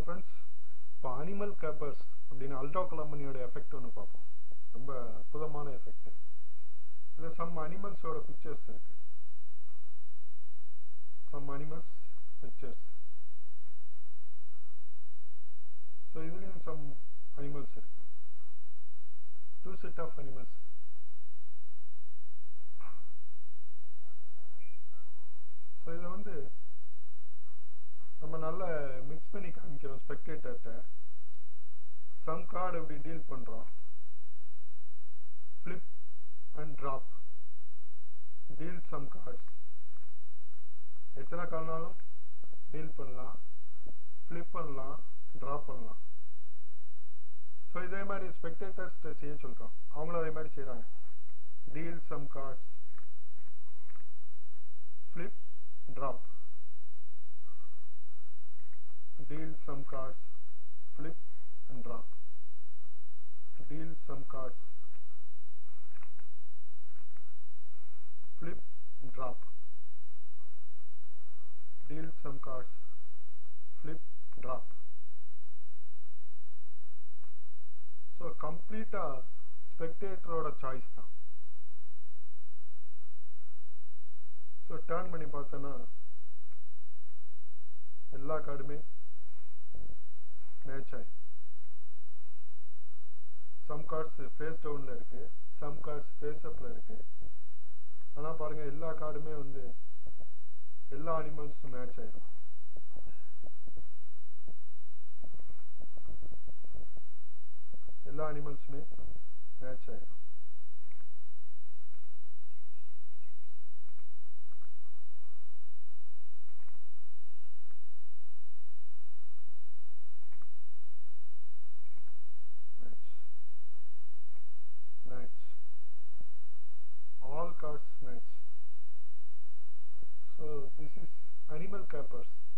Friends, இப்போ animal capers அப்படின்னு அல்ட்ராகுலமனியோட effect ஒன்று பார்ப்போம். ரொம்ப அற்புதமான எஃபெக்ட். இதில் சம் அனிமல்ஸோட பிக்சர்ஸ் இருக்கு. Some animals pictures. ஸோ இதுலேயும் சம் அனிமல்ஸ் இருக்கு. Two set of animals. So இதை வந்து நம்ம நல்லா மிக்ஸ் பண்ணி காமிக்கிறோம் ஸ்பெக்டேட்டர்கிட்ட. சம் கார்டு எப்படி டீல் பண்ணுறோம். Flip and drop. Deal some cards. எத்தனை கார்டுனாலும் டீல் பண்ணலாம், ஃப்ளிப் பண்ணலாம், ட்ராப் பண்ணலாம். ஸோ இதே மாதிரி ஸ்பெக்டேட்டர்ஸ்கிட்ட செய்ய சொல்கிறோம். அவங்களும் அதே மாதிரி செய்கிறாங்க. Deal some cards, flip, drop. Deal some cards, flip and drop. Deal some cards, flip, drop. Deal some cards, flip, drop. So complete spectator choice தான். So turn பண்ணி பார்த்தனா எல்லா கார்டுமே மேட்ச் ஆயி. சம் கார்ட்ஸ் ஃபேஸ் டவுன்ல இருக்கு, some cards face அப்ல இருக்கு. ஆனா பாருங்க எல்லா கார்டுமே வந்து எல்லா அனிமல்ஸும் மேட்ச் ஆயிடும். எல்லா அனிமல்ஸுமே மேட்ச் ஆயிடும். Match. All cards match. So this is animal capers.